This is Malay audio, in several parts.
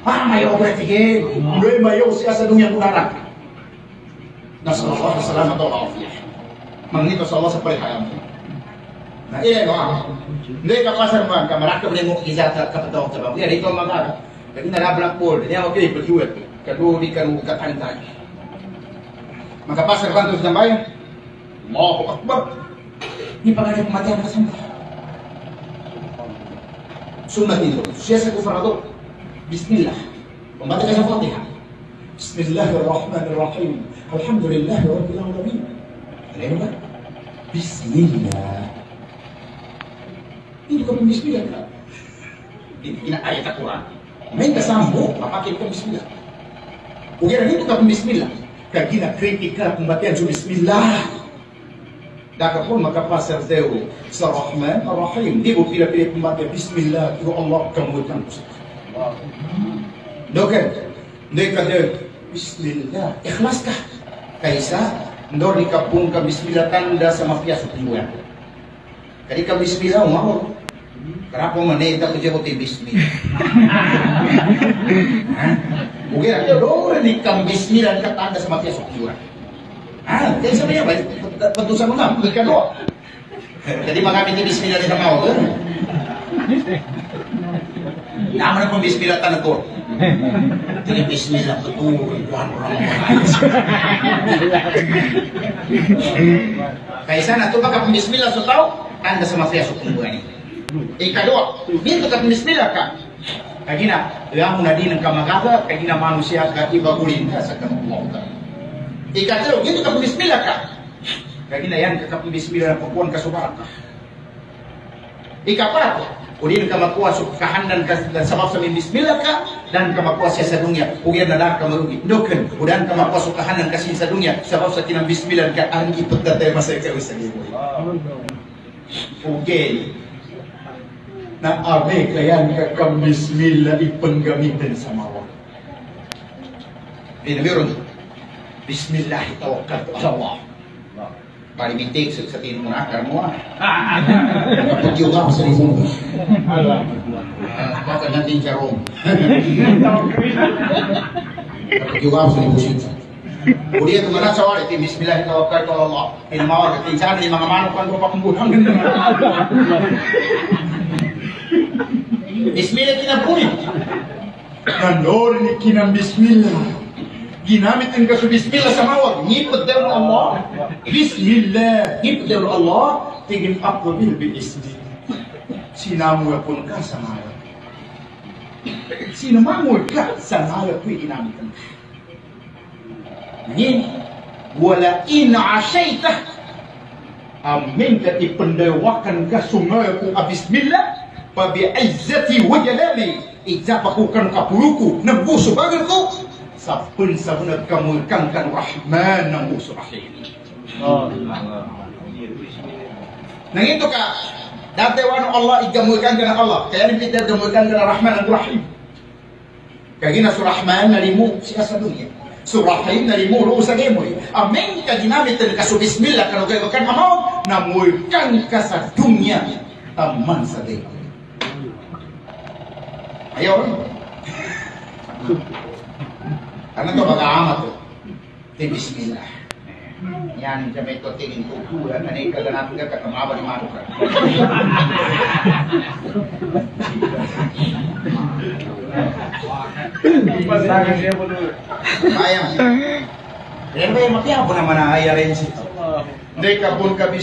mayo berarti mulai mayo siasa dunia mudarat. Nasallallahu salamata wal afiyah. Mangito sa Allah sa palihayam. Na no. Hindi ka pasar man ka maraka beli mo izat ka patawag sa bago. Dito mga Jadi narablang pol, dia okay berjual. Kedua di kan buka pantai. Maka pasar bantu sampai Allahu Akbar. Ini pakai kematian bersama. Sunnah itu, siasa kufrado. Bismillah. Membaca Al-Fatihah. Bismillahirrahmanirrahim. Alhamdulillahirabbil alamin. Ini kan? Bismillah. Ini bukan bismillah kan? Ini ayat Al-Quran. Mereka sambung, apa kita bismillah? Bukan itu bukan bismillah. Kagina kritika pembatian su bismillah. Daka pun maka pasar Dewi Ar-Rahman Ar-Rahim. Dia pilih-pilih pembatian bismillah. Ya Allah kemudian doken. Dia kata bismillah. Ikhlaskah? Kaisa ndor dikabung ka bismillah tanda sama piasu timuan. Kali ka bismillah mau. Kenapa meneta kejauh bismillah? Mungkin ada orang di bismillah kata anda sama tiap sokjuan. Jadi sebenarnya bentuk sama nama, bukan doa. Jadi maka ini bismillah tidak mau kan? Nama pun bismillah tanah kor. Jadi bismillah betul Tuhan orang kayak sana tuh pakai bismillah so tahu anda sama tiap sokjuan ini. Kedua, ini tetap bismillah kak. Kagina, yang munadin kamagaga, kagina manusia ka ibagulin ka sa kamagaga. Ikatlo, gitu ka bismillah kak. Kagina yan ka bismillah na pagkuhan ka subarak ka. Ikapat, ulin ka makuha sa kahandan ka sabab sa bismillah ka, dan ka makuha siya sa dunya, ugyan na lang ka marugi. Doken, udan ka makuha sa kahandan ka sa dunya, sabab sa tinang bismillah ka, ang ipot na tayo masaya ka sa giboy. Okay. Na abe kayan kakam bismillah ipenggamitan sama Allah. Ini meron. Bismillah tawakkaltu ala Allah. Bali mintik sa tin mo na karmo. Kapag yoga sa limu. Bakit natin charong. Kapag yoga sa limu siya. Uli itu mana sawal itu bismillah tawakkaltu ala Allah. Ini mawar ketincan di mga manok kan rupa pembunuhan. Bismillah kinapuni. Nandor ni kinam bismillah. Ginamit ang kaso bismillah sa mawag. Ngipot daw ng Allah. Bismillah. Ngipot daw ng Allah. Tingin ako bil-bismillah. Sinamuya po ka sa mawag. Sinamuya ka sa mawag ko ginamit ang ngayon, wala ina-asyayta. Amin ka ipandawakan ka sungay kung abismillah. Pabi'izzati wa jalali. Ijabakukan kapuluku. Nagbuso bagal ko. Sa punsa nagkamulkan kan Rahman ng buso rahim. Nangito ka. Dati wano Allah igamulkan ka ng Allah. Kaya rin kita igamulkan ka ng Rahman ng Rahim. Kaya gina sa Rahman nalimu siya sa dunia. Surahim na limuro sa gemoy. Amin ka ginamit ka sa bismillah ka nagay kan amaw na mulkan ka sa dunya taman sa gemoy. Ayaw. Karena to mag-aamat to. Di bismillah. Yan kami ito tingin kultura na ikaganap ka kakamaba ni Mano ka. Ayam. Yan ba yung makiyapo naman na ayarin siya? Hindi ka pun ka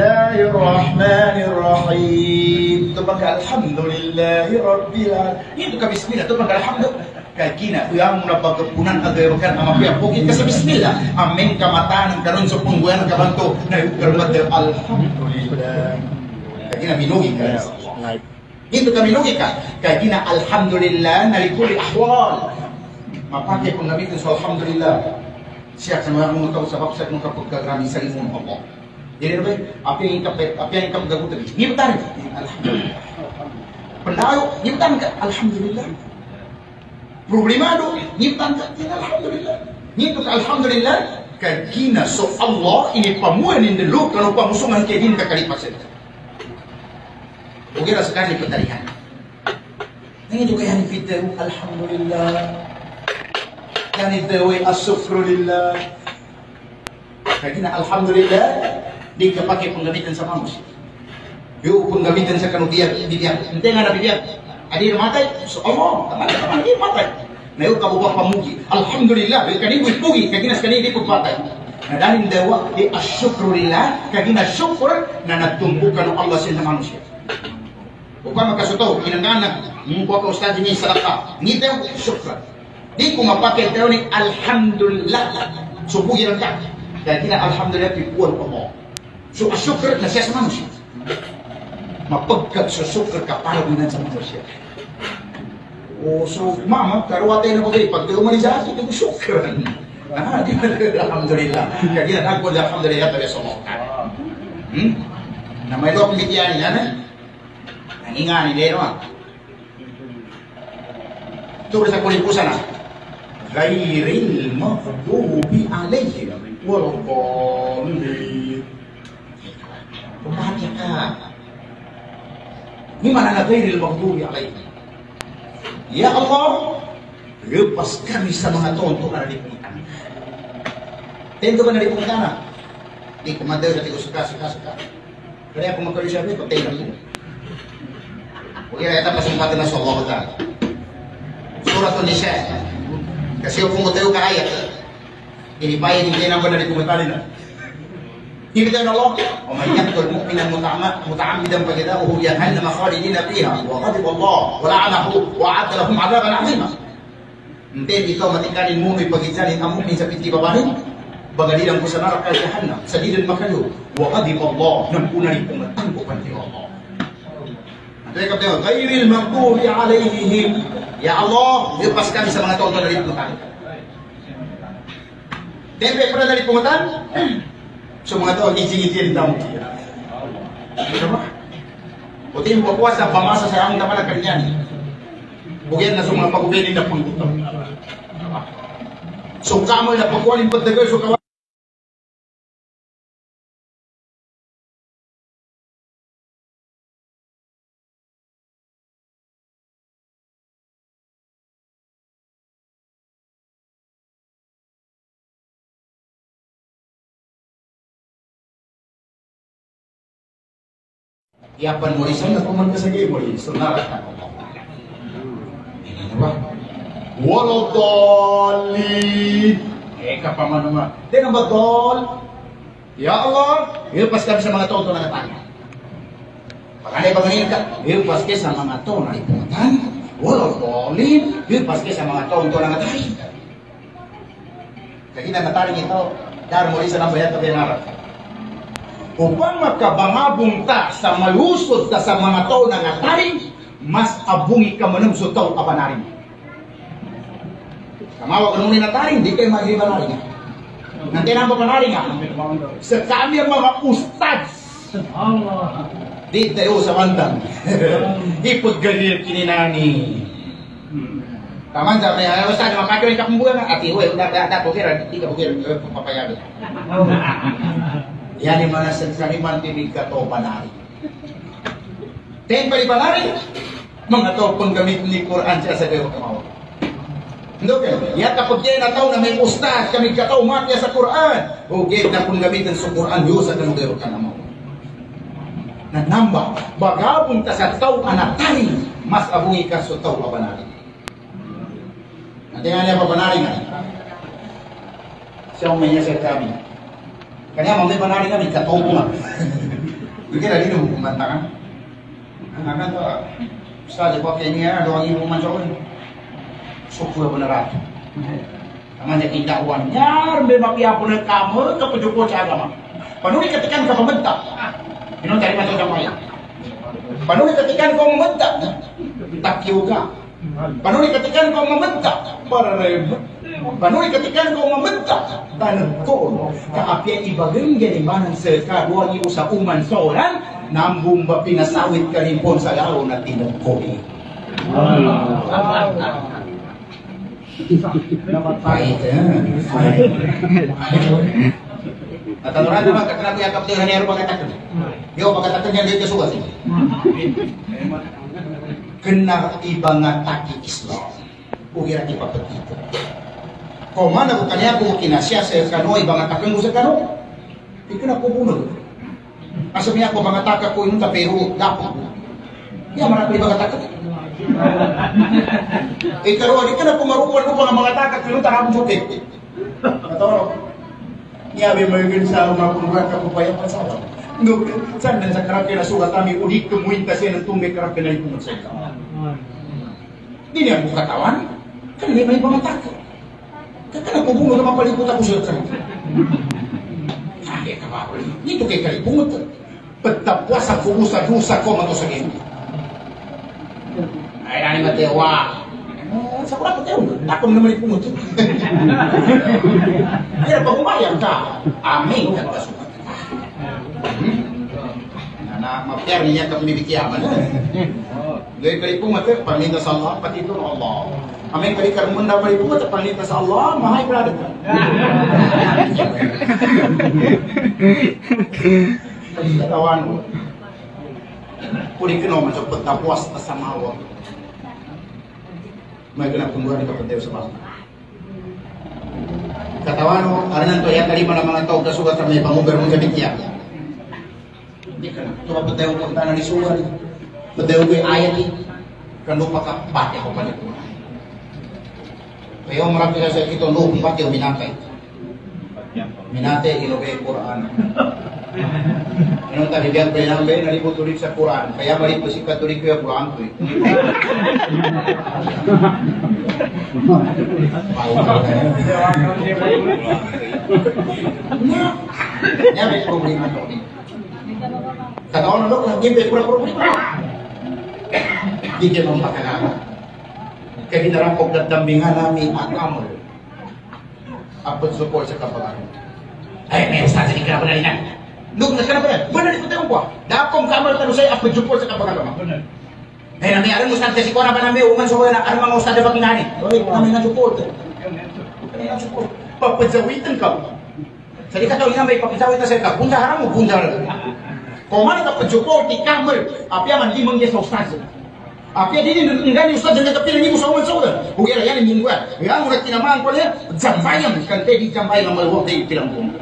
Bismillahirrahmanirrahim. Ito pagka Alhamdulillahi Rabbil Alamin. Ito ka Bismillah. Ito pagka Alhamdulillah. Kaya kina, kuyang muna pagkapunan agayawakan ang mapiyapukit ka sa Bismillah. Amin kamatanan karon sa pungguan ng kabanto na ikarmat ng Alhamdulillah. Kaya kina, minugi ka sa Allah. Ito ka minugi ka. Kaya kina, Alhamdulillah, nalikuli ahwal. Mapake kung gamitin sa Alhamdulillah. Siya sa mga mga tao sa kapsat ng kapagkagrami sa limon ng Allah. Jadi ba, apa yang ikap gagutan? Ngimtan. Alhamdulillah. Pendayo, ngimtan ka? Alhamdulillah. Problemado, ngimtan ka? Alhamdulillah. Ngimtan ka? Alhamdulillah. Kagina so Allah ini pamuan in the look kalau pamusungan kayak gini kakalipasin. Oke lah sekali petarian. Ngayon kaya ni Peter, alhamdulillah. Yan ito ay asyukrulillah. Kaya na alhamdulillah, di ka pakai penggamitan sa manusia. Yung penggamitan sa kanubiyag, bibiyag. Hindi nga na bibiyag. Adi matay, so Allah, teman-teman, adi matay. Na yung kabubang pamugi. Alhamdulillah, kani ko pugi, kaya ginas kani di ko patay. Na dahil dawa, di asyukrulillah, kaya ginasyukr na nagtumbukan ng Allah sa manusia. Upang magkasuto, inangana, mungkuha ka ustad niya sa laka. Ngitaw, syukran. Di ko mapakil tayo ni alhamdulillah. Subuhi lang ka. Dahil kina alhamdulillah, pipuan ko mo. So, asyukran na siya sa manusia. Mapagkat sa syukran ka para binan sa manusia. Oh, so, mama, karuwa tayo na bagay. Pag tayo malisahan, ito ko syukran. Alhamdulillah. Kaya ginatagod, alhamdulillah, tayo sa mga kare. Na may loob bigyan niya na. Ingani din naman. Ito sa kulipusan na. Ghairil maghdubi alayhim waladdallin. Kumahati ka. Di mana na ghairil maghdubi alayhim? Ya Allah, lepas kami sa mga tonto na nalipuntan. Tendo ba nalipuntan na? Di kumandaw na tigo suka. Kaya kung magkaroon siya, pagtay lang yun. Kaya ito pasempatan na sa Allah Ta'ala. Surat An-Nisa. Kasi kung tayo ka ayat, inipayan hindi na ba na kumutali na. Hindi tayo na Allah. O may yaktul mu'minan muta'amidan pagkitauhu yanhanna makhalidina fiha wa ghadiba Allah wa la'anahu wa a'adda lahum 'adaban 'azima. Hindi ito matikanin mo may pagitsalin ang mu'min sa pinti babahin. Bagalilang ko sa neraka jahannam sa dilin makayo wa ghadiba Allah nang una rin pumatanggupan ni Allah. Mereka berkata, ghairil maghdubi alaihim. Ya Allah, lepas kami sa mga tonton na liputan. Tempe pernah dari pungutan? So mga to, ngiti-ngiti daw. Diba? Puti mo puasa, pamasa sa among naman ang kanyan. Bugyan na sa mga pagubinin na pungutan. So kamoy na pagkuhanin pagdagay, so kawan. Iapan mo isang na kuman ka sa game mo, sunara ka. Waladdallin. Kapaman naman. Di na ba dol? Ya Allah, ilpas kami sa mga tonto na natanya. Pagkanay ba ngayon ka? Ilpas kayo sa mga tonto na ipungan. Waladdallin. Ilpas kayo sa mga tonto na natanya. Kaya nataring ito, dar mo isa ng bayan ka binarap. Upang makabangabong ta sa malusod ta sa mga tao na ngataring, mas abungi ka manang sa tao kapanaring. Kamawa ka nung nataring, di kayo maghibanaring. Nanti na papanaring nga. Sa kami ang mga ustads. Di tayo sa bandang. Ipaggalir kininani. Taman sa kaya, ustad, makakawin ka kumbuga nga. Ati, huwag, pukira, di ka pukira, papayabi. Yan yung mga saliman tibig ka to panari. Ten palipanari, mga to panggamit ni Quran siya sa gayo kamawa. Hindi kayo, yan kapag yan nataw na may ustad, kami kataw matya sa Quran, o gate na panggamitan sa Quran, yun sa ganong gayo kamawa. Nanamba, bagabong ta sa taw anatari, mas abungi ka sa taw abanari. Nanti nga niya papanari nga. Siya umanya sa kami. Kanya mamay panari kami, katopo nga. Hindi na rin yung kumanta ka. Ang akan to, ustad, po kaya niya, doang yung kumansa ko. Sukuya po na rato. Ang niya kindakuan, nyar, may mapiyapo ng kamor, kapudyupo sa agama. Panuli katikan ka pamagta. Yun tari matod ang maya. Panuli katikan ko mamagta. Takyo ka. Panuli katikan ko mamagta. Para rin. Panuli katikan ko mamagta. Tanong ko, kaapya ibagay ganimanan sa karuan iyo sa uman soran, nambong ba pinasawit ka rin po sa laro na tinagkoy. Pahit Natanuran naman, kakana ko yakap din hanero pagkatakan. Yo, pagkatakan yan dito suwas. kena ibangataki Islam. Ugira ipapatito. Kung mana ko kanya ko kinasya sa kano ibangatakan ko sa kano. Ikaw na ko bunod. Asa niya ko bangataka ko yung pero dapat. Ya mana ko ibangataka. Ikaw adi ka na pumaruan ko mga mga taka kilo tarapon sa tek. Katoro. Niya be magin sa mga punggat ka pupaya pa sa. No, saan na sa karakter na sugat kami ulit kumuin kasi ng tumbe karakter na ipunod sa ikaw. Di niya mo katawan. Kaya may bangataka. Kaya nagpubungo naman palipot ako siya sa ay, kabawal. Dito kay kalibungot. Pagtapwas ang kumusa-dusa ko matosagin. Ay, nani matewa. Sa kura ko tayo. Takong naman ipungot. Ay, pag-umayang ka. Amin. Kagpasukat ka. Na mapiar niya ka pinibikiyaman. Gaya kalipungot. Paminta sa Allah. Pati ito ng Allah. Amin kali karmunda palipungot. Paminta sa Allah. Mahay berada ka. Katawan mo. Kuli ka naman sa pagtapuas na samawa. May kinapungguan ni Kapateo sa basta. Katawan mo, aranan to, yan kalima ng mga tao kasugat sa may pangubar mong gamit yan. Hindi ka na. Ito Kapateo kung tanan ni Sugar. Kapateo ko yung ayat eh. Kanupa ka, pati ako palipungan. Kaya marami ka sa ito, no, kung pati o minakay. Minate, ilogay Quran. Anong tadi biar penambe nalibut tulik sa Quran. Kaya balik si Katolik ya Quran tu. Ya may problema to. Kataon lo kan game pura problema. Di ke mampakalaga. Kaya dinarampok na dambingan namin akamol. Apot support sa kapalan. Ay, may ustaz di kenapa dari nan. Lu kenapa dah? Benar itu tengok gua. Dakong kamar terus saya apot support sa kapalan. Benar. Eh, nami aran ustaz si ko na ba nami uman so na aran mga ustaz ba kinani. Oy, kami na support. Kami na support. Papajawitan ka. Jadi kata orang may papajawitan sa ka. Bunda haram mo bunda. Kung man ka support di kamar, apya man di mangge sa ustaz. Apya dini ngani ustaz jangan kapila ni mo sa uman sa ulan. Ugera yan ni mingguan. Yang urat tinamaan ko niya, jambayan kan di jambayan ng malwag day pilang ko.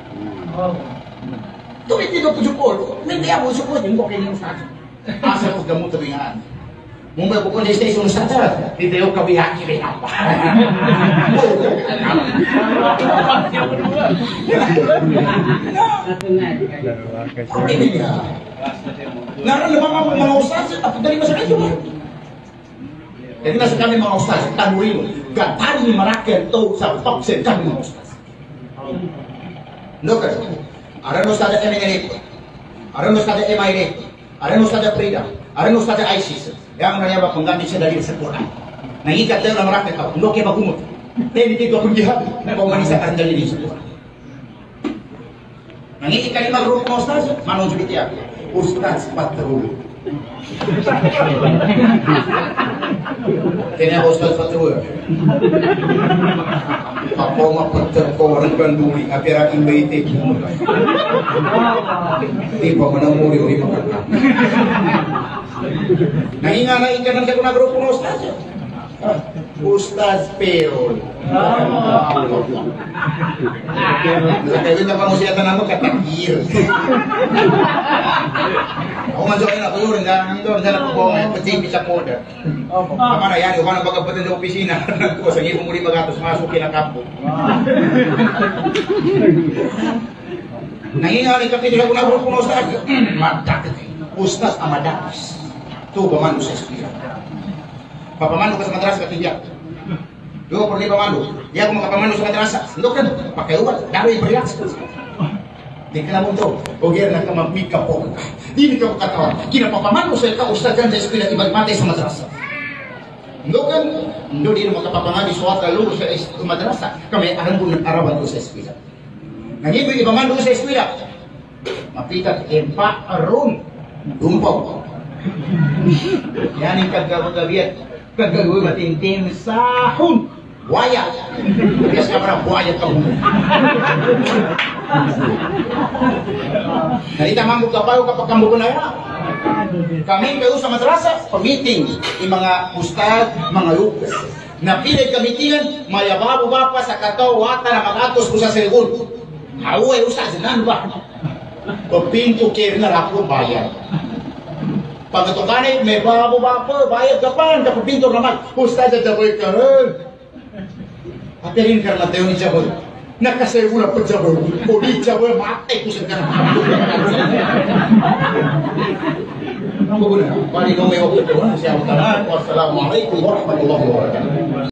Tuloy dito po support. Hindi ako support yung ko kay ustaz. Asa ko gamot tabingan. Mumbai ko kung station ustaz. Dito yung kabihaki rin apa. Ini dia. Naran naman mga ustaz, tapos dari masa kayo. Jadi nasa kami mga ustaz, tanurin mo, gatari ni Marakel to sa toksin kami mga ustaz. No, kasi, aran ustaz na MNL, aran ustaz na MIR, aran ustaz na Frida, aran ustaz na ISIS, yang nanya ba pengganti siya dari sa Quran. Nangikat tayo na Marakel to, no kaya magumot. Hindi dito akong jihad, kung manisakan dali sa Quran. Nangikat ka ni mag-group mga ustaz, manong jubit yan. Ustaz Patrul. Kaya Ustaz Patrul. Ako mapagtar ko orang banduri, apira imbaite mo. Di pa manamuri o imakaka. Nanginganay ka ng sa grupo ng Ustaz. Ustaz Perol. Nakawin na pa mo siya tanang mo katakir. Ako man soalnya ako yun, nandun, dyan ako po, pati sa koda. Tama na yan, yung baga pati sa opisina, ko sa ngipong muli magatos, masukin ang kampo. Nangingali ka pinila ko na grupo ng Ustaz. Madakit. Ustaz Amadakis. Ito, pamano sa eskwila. Papamano ka sa madrasa katiyak. Dua pergi pamano. Dia ako makapamano sa madrasa. Hindi kan, pakai ubat, dari bereaksi. Di ka naman to, ogyer na ka magmika po. Hindi ka katawa. Kinapapamano sa ika ustaz kan sa eskwela ibang matay sa madrasa. Hindi kan, hindi din makapapamano sa wata lulo sa madrasa. Kami alam ko nag-arawan ko sa eskwela. Nangiboy ibamano sa eskwela. Mapikat empa aron. Dumpaw. Yan yung kagawagawiyat. Kagawin matintim sahun. Buaya. Bias ka para buaya ka mo. Narita mambo ka pa kapag kambo ko na yan. Kami kayo sa madrasa, pamiting, yung mga ustad, mga lukas. Napilay kamitingan, mayababo ba pa sa katawata na mag-atos ko sa segun. Haway ustad, sinan ba? Pagpinto kaya na rako bayad. Pagkatukanay, may babo ba pa, bayad ka pa, kapagpinto naman, ustad at jaboy ka rin. Apirin ka na tayo ni jaboy. Nakasayo na po jaboy. Ulit jaboy, matay ko sa kanang. Ang bago na, paling kung may wakil ko na, siya ang tanan. Wassalamualaikum warahmatullahi wabarakatuh.